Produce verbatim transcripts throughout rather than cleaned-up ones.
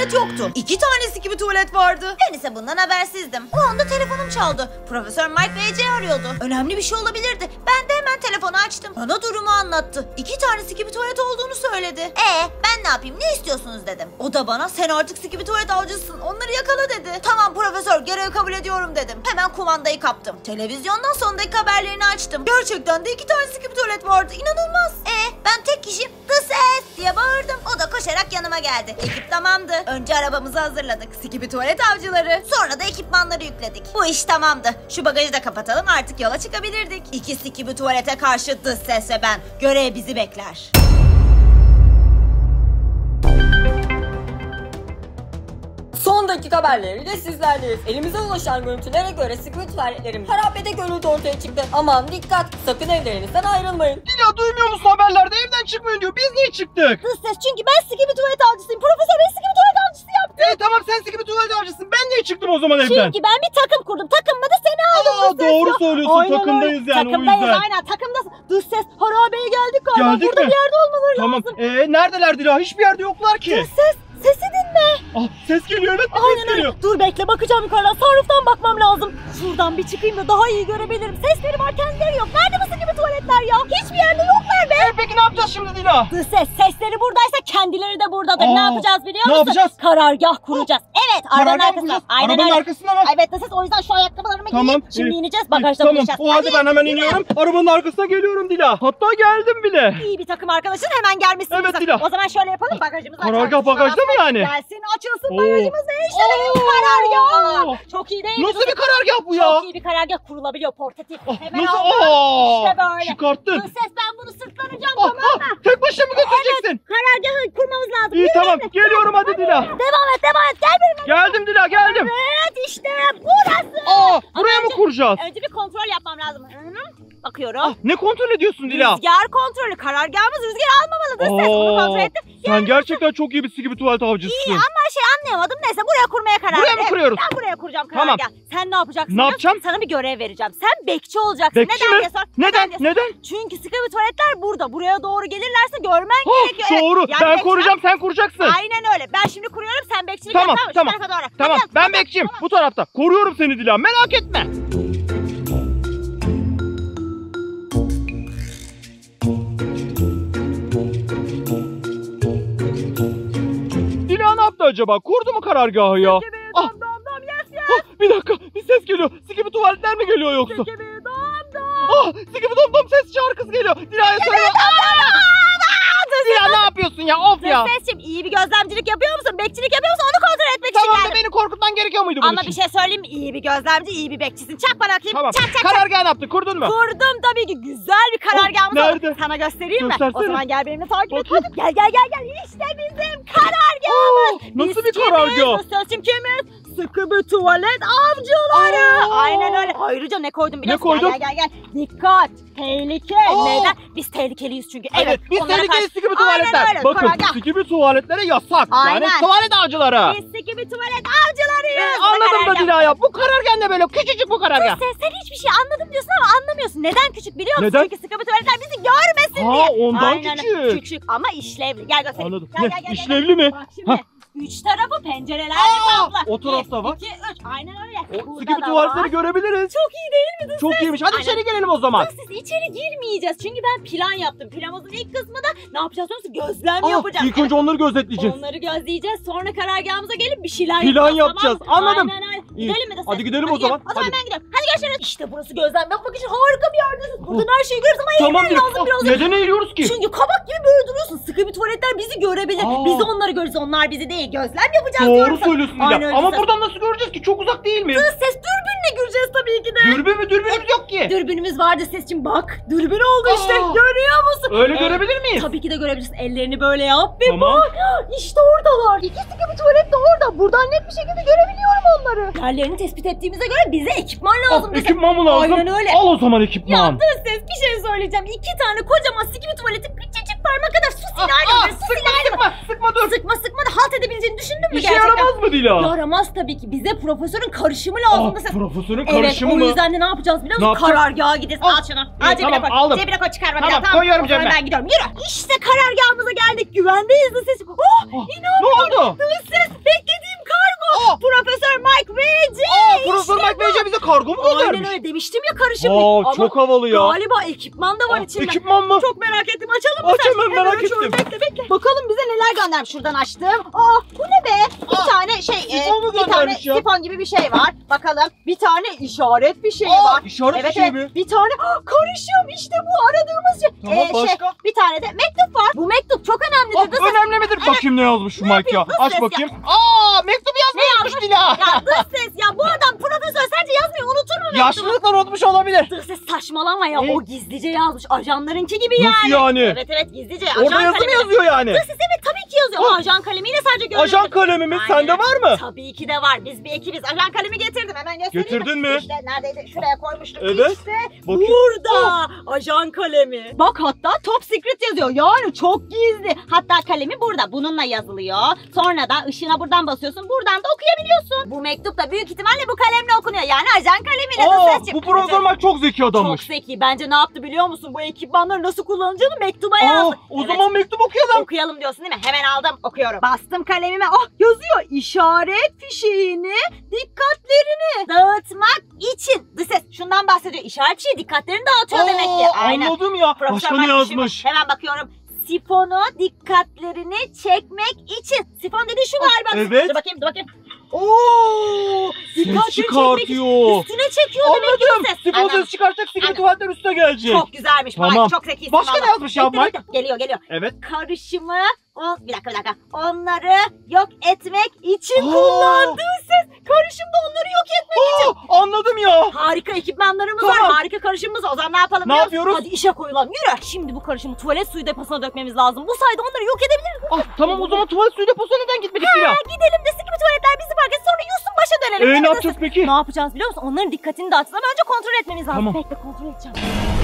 tuvalet yoktu. İki tanesi gibi tuvalet vardı. Ben ise bundan habersizdim. O anda telefonum çaldı. Profesör Mike V C arıyordu. Önemli bir şey olabilirdi. Ben de hemen telefonu açtım. Bana durumu anlattı. İki tanesi gibi tuvalet olduğunu söyledi. Ee, ben ne yapayım, ne istiyorsunuz dedim. O da bana sen artık gibi tuvalet avcısın, onları yakala dedi. Tamam profesör, görevi kabul ediyorum dedim. Hemen kumandayı kaptım. Televizyondan son dakika haberlerini açtım. Gerçekten de iki tanesi gibi tuvalet vardı. İnanılmaz. Ee, ben tek kişiyim. The ses diye bağırdım. O da koşarak yanıma geldi. Ekip tamamdı. Önce arabamızı hazırladık. Skibi tuvalet avcıları. Sonra da ekipmanları yükledik. Bu iş tamamdı. Şu bagajı da kapatalım, artık yola çıkabilirdik. İki Skibi tuvalete karşı The ses ve ben. Görev bizi bekler. Son dakika haberleriyle sizlerleyiz. Elimize ulaşan görüntülere göre Skibi tuvaletlerimiz harabede görüldü ortaya çıktı. Aman dikkat, sakın evlerinizden ayrılmayın. Dila, duymuyor musun haberlerde? Evden çıkmayın diyor. Biz niye çıktık? Kız ses, çünkü ben Skibi tuvalet avcısıyım. Profesör beni Skibi tuvalet avcısı yaptı. Evet tamam, sen Skibi tuvalet avcısın. Ben niye çıktım o zaman evden? Çünkü ben bir takım kurdum. Takımda da seni aldım. Aa, doğru söylüyorsun. Aynen takımdayız öyle. yani Takımdayız, o yüzden. aynen takımdasın. Dış ses, harabeye geldik galiba. Geldik Burada mi? bir yerde olmaları Tamam. lazım. Eee neredeler Dila? Hiçbir yerde yoklar ki. Dış ses, sesi dinle. Ah, ses geliyor, evet, ses Aynen geliyor. öyle. Dur bekle, bakacağım yukarıdan. Sunroof'tan bakmam lazım. Şuradan bir çıkayım da daha iyi görebilirim. Sesleri var, kendileri yok. Nerede bu gibi tuvaletler ya? Hiçbir yerde yoklar be. E, peki ne yapacağız şimdi Dila? Dış ses, sesleri buradaysa kendileri de buradadır. Aa, ne yapacağız biliyor ne musun? yapacağız? Karargah kuracağız. Evet, arabanın Karargah arkasına. kuracağız. Aynen Arabanın öyle. arkasında mı? Evet dış ses, o yüzden şu ayakkabılarımı Tamam. giyeyim. Şimdi Ee, ineceğiz, bagajda tamam. buluşacağız. O halde ben hemen Dila. iniyorum. Arabanın arkasına geliyorum Dila. Hatta geldim bile. İyi bir takım arkadaşın, hemen gelmişsin. Evet, bize. Dila. O zaman şöyle yapalım, bagajımızı açalım. Karargah bagajda mı yani? Gelsin, açılsın Oo. bagajımız. İşte benim Oo. karargah. Çok iyi değil mi? Nasıl bir karargah bu ya? Çok iyi bir karargah kurulabiliyor, portatif. Ah, Hemen nasıl? aldım. Aa, İşte böyle. çıkarttın. Dış ses, ben bunu sırtlanacağım, Ah, tamam mı? ah, tek başına mı götüreceksin? Karargahı kurmamız lazım. İyi Yürü tamam, benimle. geliyorum hadi Dila. Devam et, devam et. Gel benimle. Geldim Dila, geldim. Evet, işte burası. Aa, buraya Ama mı önce- kuracağız? Önce bir kontrol yapmam lazım. Hı -hı. Bakıyorum. Ah, ne kontrol ediyorsun Dila? Rüzgar kontrolü. Karargahımız rüzgar almamalı. Dış ses, onu kontrol Aa, ettim. sen gerçekten çok iyi bir gibi tuvalet avcısın. İyi ama şey anlayamadım. Neyse, buraya kurmaya karar Buraya verdim. mı kuruyoruz? Ben buraya kuracağım Tamam. karargah. Sen ne yapacaksın? Ne biliyor yapacağım? musun? Sana bir görev vereceğim. Sen bekçi olacaksın. Bekçi Neden mi? diye sor. Neden? diye sor. Neden? Çünkü Skibi tuvaletler burada. Buraya doğru gelirlerse görmen Oh, gerekiyor. Evet. doğru. Yani Ben bekçi- koruyacağım, sen kuracaksın. Aynen öyle. Ben şimdi kuruyorum, sen bekçilik Tamam, yap. tamam. Şu tarafa doğru. Tamam, Hadi, ben hadi, bekçiyim. tamam. Bu tarafta. Koruyorum seni Dila, merak etme. Dila ne yaptı acaba? Kurdu mu karargahı ya? Skibi Ah, dom dom dom, yes yes. ah, bir dakika, bir ses geliyor. Skibi tuvaletler mi geliyor yoksa? Skibi dom dom. Ah, Skibi dom dom ses şarkısı geliyor. Dila'ya söyle. Dila ne yapıyorsun ya? Of ya. Sesçim, iyi bir gözlemcilik yapıyor musun? Bekçilik yapıyor musun? Onu kontrol etmek için Tamam da geldim. beni korkutman gerekiyor muydu bunun Ama için? bir şey söyleyeyim mi? İyi bir gözlemci, iyi bir bekçisin. Çak bana bakayım. Tamam. Çak çak çak. Karargah ne yaptı? Kurdun mu? Kurdum tabii ki. Güzel bir karargahımız Oh, oldu. nerede? Sana göstereyim mi? Göstersene. O zaman gel benimle takip et. Bakayım. Hadi. Gel gel gel gel. İşte bizim karargahımız. Oh, nasıl Biz bir karargah? Kimiz? Sesçim kimiz? Skibi tuvalet avcıları. Aa. Aynen öyle. Ayrıca ne koydum biliyor Ne musun? koydun? Gel gel gel. Dikkat. Tehlike. Aa. Neden? Biz tehlikeliyiz çünkü. Evet. Evet, biz onlara tehlikeli karşı- gibi Aynen tuvaletler. öyle, Bakın, karargah. gibi tuvaletlere yasak. Aynen. Yani tuvalet avcıları. Biz gibi tuvalet avcılarıyız. Ee, anladım da Karargah. Dila ya. Bu karargah ne böyle? Küçücük bu karargah. Sen, sen hiçbir şey anladım diyorsun ama anlamıyorsun. Neden küçük biliyor musun? Neden? Çünkü Skibi tuvaletler bizi görmesin Ha, diye. ondan Aynen öyle. küçük. Küçük ama işlevli. Gel göstereyim. Anladım. Gel, Ne, gel, gel, gel, işlevli mi? Bak şimdi. Ha. Üç tarafı pencerelerle Aa, kaplı. o tarafta var. iki, üç. Aynen öyle. O Burada gibi da tuvaletleri var. görebiliriz. Çok iyi değil mi? Çok iyiymiş. Hadi Aynen. içeri gelelim o zaman. Siz içeri girmeyeceğiz. Çünkü ben plan yaptım. Planımızın ilk kısmında ne yapacağız biliyor musun? Gözlem Aa, yapacağız. ilk önce onları gözetleyeceğiz. Onları gözleyeceğiz. Sonra karargahımıza gelip bir şeyler Plan yapacağız. yapacağız. Tamam mı? Anladım. Aynen öyle. İyi. Gidelim mi de sen? Hadi gidelim o gidelim. zaman. O zaman Hadi. ben gidiyorum. Hadi görüşürüz. İşte burası gözlem yapmak için harika bir yerdesiniz. Buradan her şeyi görürüz ama Tamam eğilmen Dila. lazım Ah, biraz. neden eğiliyoruz ki? Çünkü kabak gibi böyle duruyorsun. Sıkı bir tuvaletler bizi görebilir. Aa. Biz de onları görürüz. Onlar bizi değil. Gözlem yapacağız Doğru diyorum sana. söylüyorsun Aynen Dila. öyle. Ama Ses- buradan nasıl göreceğiz ki? Çok uzak değil mi? Ses dürbünle göreceğiz tabii ki de. Dürbün mü? Dürbünümüz yok ki. Dürbünümüz vardı sesçim, bak. Dürbün oldu Aa. işte. Görüyor musun? Öyle Evet. görebilir miyiz? Tabii ki de görebilirsin. Ellerini böyle yap ve Tamam. bak. İşte oradalar. İkisi gibi tuvalet de orada. Buradan net bir şekilde görebiliyorum onları. Yerlerini tespit ettiğimize göre bize ekipman lazım. Ah, ekipman mı lazım? Aynen öyle. Al o zaman ekipman. Ya dış ses, bir şey söyleyeceğim. İki tane kocaman gibi tuvaleti küçücük parmak kadar su Ah, silahıyla ah, böyle su sıkma silahıyla. sıkma sıkma dur. Sıkma sıkma da halt edebileceğini düşündün mü İşe gerçekten? yaramaz mı Dila? Yaramaz tabii ki. Bize profesörün karışımı lazım. Ah, da ses. profesörün Evet, karışımı o mı? yüzden de ne yapacağız biliyor Ne musun? yapacağız? Karargaha gideceğiz. Al. Al şunu. İyi, Al cebine tamam, koy. aldım. Cebine koy, çıkarma. Tamam, bir daha, koyuyorum O zaman cebime. Ben gidiyorum. Yürü. İşte karargahımıza geldik. Güvendeyiz de ses. Oh, Ah, inanmıyorum. ne oldu? Dış ses. kargo mu göndermiş? Aynen öyle demiştim ya karışım. Aa, Ama çok havalı ya. galiba ekipman da var Aa, içinde. ekipman mı? Çok merak ettim. Açalım mı Aç sen? hemen, merak açıyorum. ettim. Bekle bekle. Bakalım bize neler göndermiş. Şuradan açtım. Aa bu ne be? Bir Aa, tane şey. e, sifon mu bir tane göndermiş ya? sifon gibi bir şey var. Bakalım. Bir tane işaret bir şey Aa, var. işaret evet, bir şey evet. mi? Bir tane Aa, karışım işte bu aradığımız şey. Tamam, Ee, şey. başka? Bir tane de mektup var. Bu mektup çok önemlidir. Ah, Nasıl- önemli midir? Bakayım ne yazmış şu Mike ya. Nasıl Aç ses bakayım. Aa, mektup yazmış Dila. Ya dış ses ya bu adam profesör sence yazmayı unutur mu mektubu? Yaşlılıkla unutmuş olabilir. Dış ses saçmalama ya Ne? o gizlice yazmış ajanlarınki gibi yani. Nasıl yani? Evet evet gizlice. Orada ajan yazı mı kalemi- yazıyor yani? Dış ses evet tabii ki yazıyor. O Ah. ajan kalemiyle sadece görüyoruz. Ajan kalemimiz Aynen. sende var mı? Tabii ki de var. Biz bir ekibiz. Ajan kalemi getirdim. Hemen göstereyim. Getirdin mi? İşte neredeydi? Şuraya koymuştuk. Evet. İşte Bakayım. burada. Ajan kalemi. Bak hatta top secret yazıyor. Yani çok gizli. Hatta kalemi burada. Bununla yazılıyor. Sonra da ışığına buradan basıyorsun. Buradan da okuyabiliyorsun. Bu mektup da büyük ihtimalle bu kalemle okunuyor. Yani ajan kalemiyle de Aa, ses bu çıkıyor. programlar çok zeki Çok adammış. zeki. Bence ne yaptı biliyor musun? Bu ekipmanları nasıl kullanacağını mektuba Aa, yazdı. o Evet. zaman mektup okuyalım. Okuyalım diyorsun değil mi? Hemen aldım okuyorum. Bastım kalemime. Ah yazıyor. İşaret fişeğini dikkatlerini dağıtmak için. Dış ses şundan bahsediyor. İşaret fişeği dikkatlerini dağıtıyor demek ki. Aa, anladım ya. Profesör Başka ne Mike yazmış? düşünüyor. Hemen bakıyorum. Sifonu dikkatlerini çekmek için. Sifon dediği şu galiba. evet. Dur bakayım dur bakayım. Oo, ses Dikkatleri çekmek için çıkartıyor. üstüne çekiyor demek ki Anladım. ses. Sifon Aynen. ses çıkaracak, sikri Aynen. tuvaletler üstüne gelecek. Çok güzelmiş Mike. Tamam. Çok zekisin Başka valla. ne yazmış ya Bekle, Mike? bekle. Geliyor geliyor. Evet. Karışımı on, bir dakika bir dakika. Onları yok etmek için Aa. kullandığı ses. Karışımda onları yok etmek için. Aa, anladım ya. Harika ekipmanlarımız Tamam. var. Harika karışımımız var. O zaman ne yapalım? Ne biliyor musun? yapıyoruz? Hadi işe koyulalım. Yürü. Şimdi bu karışımı tuvalet suyu deposuna dökmemiz lazım. Bu sayede onları yok edebiliriz. Ah, tamam o zaman tuvalet suyu deposuna neden gitmedik Dila? Ha, gidelim de sıkı bir tuvaletler bizi fark etsin. Sonra Yusuf başa dönelim. Ee, Değil mi ne Yusuf? yapacağız peki? Ne yapacağız biliyor musun? Onların dikkatini dağıtacağız ama önce kontrol etmemiz lazım. Tamam. Bekle kontrol edeceğim.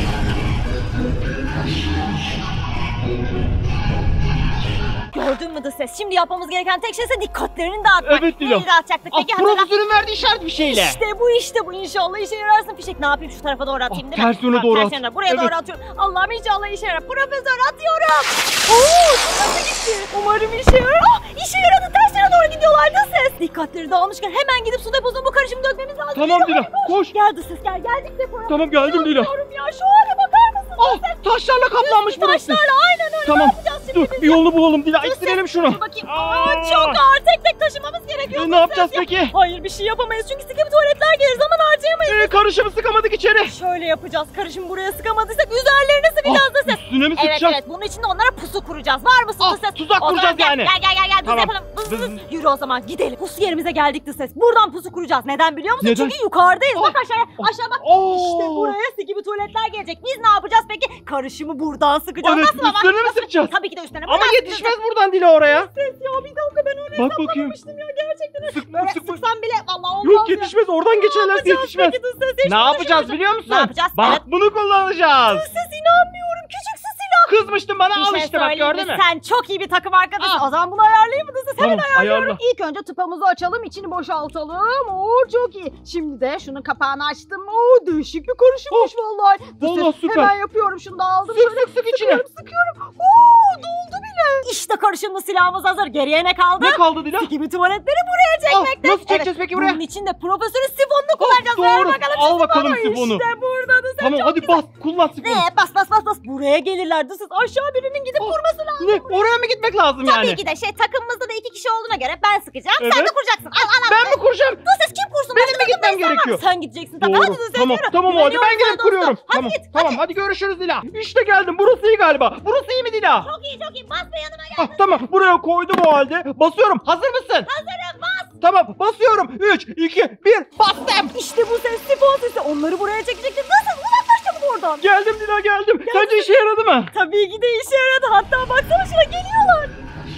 Gördün mü de ses? Şimdi yapmamız gereken tek şey ise dikkatlerini dağıtmak. Evet Dila. Neyi dağıtacaktık Ah, peki? Hatırla. profesörün verdiği işaret bir şeyle. İşte bu işte bu inşallah işe yararsın fişek. Ne yapayım şu tarafa doğru atayım Ah, değil mi? ters yöne Tamam, doğru ters at. yöne. Buraya Evet. doğru atıyorum. Allah'ım inşallah işe yarar. Profesör atıyorum. Oo nasıl gitti? Umarım işe yarar. Ah işe yaradı. Ters yöne doğru gidiyorlar da ses. Dikkatleri dağılmışken hemen gidip su deposuna bu karışımı dökmemiz lazım. Tamam Hadi, Dila, hadi, koş. Gel de ses gel. Geldik depoya. Tamam geldim Dila. Diyorum ya şu hale bakar mısın? Ah, taşlarla kaplanmış burası. Taşlarla aynen öyle. Tamam. Ne yapacağız şimdi Dur biz? bir yolunu bulalım Dila. Dur, İttirelim şunu. Dur bakayım. Aa. Aa, çok ağır. Tek tek taşımamız gerekiyor. Ee, bu ne yapacağız ses ya. peki? Hayır bir şey yapamayız çünkü sıkı bir tuvaletler gelir. Zaman harcayamayız. Ee, karışımı sıkamadık içeri. Şöyle yapacağız. Karışım buraya sıkamadıysak üzerlerine sıkacağız da Ah, ses. üstüne mi Evet sıkacağız? evet bunun için de onlara pusu kuracağız. Var mısın Ah, da ses? tuzak O zaman kuracağız gel, yani. Gel gel gel gel biz Tamam. yapalım. Bız, bız. Bız. Yürü o zaman gidelim. Pusu yerimize geldik de ses. Buradan pusu kuracağız. Neden biliyor musun? Neden? Çünkü yukarıdayız. Ah, Bak aşağıya. ah, Aşağı bak. Oo. İşte buraya gibi tuvaletler gelecek. Biz ne yapacağız peki? Karışımı buradan sıkacağız. Evet Nasıl ama? üstlerine mi sıkacağız? Tabii ki de üstlerine. Ama Buradan yetişmez buradan Dila oraya. sıkacağız. Ses ya bir dakika ben öyle Bak bakayım. hesaplamamıştım ya gerçekten. Sık, Böyle sık, sıksam bile vallahi olmaz Yok ya. yetişmez oradan geçerlerse yetişmez. Peki, dış ses, hiç Ne yapacağız konuşmayacağım. biliyor musun? Ne yapacağız? Bak Evet. bunu kullanacağız. Ses inanmıyorum. Küçük su silah. Kızmıştın bana Bir al şey işte bak söyleyeyim gördün mi? mü? Sen çok iyi bir takım arkadaşsın. Ah. O zaman bunu ayarlayayım mı? Dız? Hemen Tamam, ayarlıyorum. ayarla. İlk önce tıpamızı açalım, içini boşaltalım. Oo çok iyi. Şimdi de şunun kapağını açtım. Oo değişik bir karışımmış vallahi. Dız Vallahi ses, süper. Hemen yapıyorum. Şunu da aldım. Sık Şöyle sık sık içine. sıkıyorum, sıkıyorum. Oo doldu bile. İşte karışımlı silahımız hazır. Geriye ne kaldı? Ne kaldı Dila? Gibi tuvaletleri buraya Ah, çekmekte. nasıl çekeceğiz peki buraya? Bunun için de profesörün sifonunu kullanacağız. doğru. Ver bakalım şu Al bakalım sifonu. sifonu. İşte burada da sen Tamam çok hadi güzel. bas kullan sifonu. Ne? Bas bas bas bas. Buraya gelirler. Dız aşağı birinin gidip kurması lazım. Ne? Oraya mı gitmek lazım yani? Tabii ki de şey takımımızda da iki kişi olduğuna göre ben sıkacağım. Sen Evet. de kuracaksın. Al al al. Ben mi kuracağım? Bu ses kim kursun? Benim Başka mi gitmem takımda insan var mı? gerekiyor? Sen gideceksin tabii. Doğru. Hadi Dız Tamam yürü. tamam o halde ben Güveniyorum gidip sana kuruyorum. dostum. Hadi Tamam git. tamam hadi görüşürüz Dila. İşte geldim burası iyi galiba. Burası iyi mi Dila? Çok iyi çok iyi. Bas be yanıma gel. Ah, tamam buraya koydum o halde. Basıyorum. Hazır mısın? Hazırım bas. Tamam basıyorum. üç, iki, bir bastım. İşte bu ses sifon sesi. Onları buraya çekecektir. Nasıl? Uzaklaş çabuk oradan. Geldim Dila geldim. Sence işe yaradı mı? Tabii ki de işe yaradı. Hatta baksana şuna geliyorlar.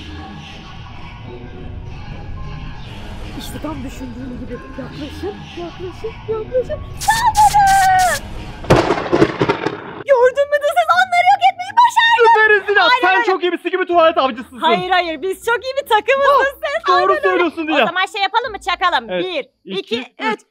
İşte tam düşündüğüm gibi. Yaklaşın, yaklaşın, yaklaşın. Saldırın! Gördün mü de ses onları yok etmeyi başardı. Süperiz Dila. Aynen Sen öyle. çok iyi bir siki bir tuvalet avcısısın. Hayır hayır biz çok iyi bir takımız da ses. Doğru Aynen öyle. söylüyorsun O Dila. zaman şey yapalım mı çakalım. Evet. Bir, iki, İki, üç.